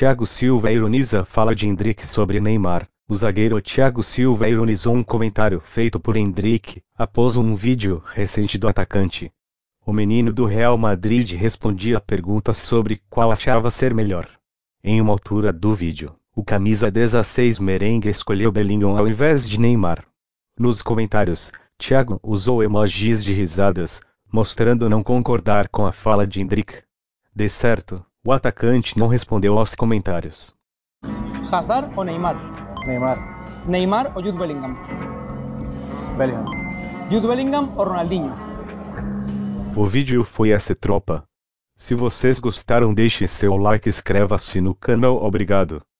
Thiago Silva ironiza fala de Endrick sobre Neymar. O zagueiro Thiago Silva ironizou um comentário feito por Endrick após um vídeo recente do atacante. O menino do Real Madrid respondia a perguntas sobre qual achava ser melhor. Em uma altura do vídeo, o camisa 16 merengue escolheu Bellingham ao invés de Neymar. Nos comentários, Thiago usou emojis de risadas, mostrando não concordar com a fala de Endrick. De certo, o atacante não respondeu aos comentários. ¿Hazard o Neymar? Neymar. ¿Neymar o Jude Bellingham? Bellingham. ¿Jude Bellingham o Ronaldinho? O vídeo foi essa tropa. Se vocês gostaram, deixe seu like e inscreva-se no canal. Obrigado.